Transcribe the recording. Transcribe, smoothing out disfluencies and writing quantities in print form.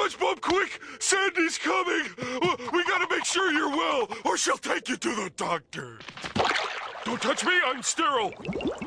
SpongeBob, quick! Sandy's coming! We gotta make sure you're well, or she'll take you to the doctor. Don't touch me, I'm sterile.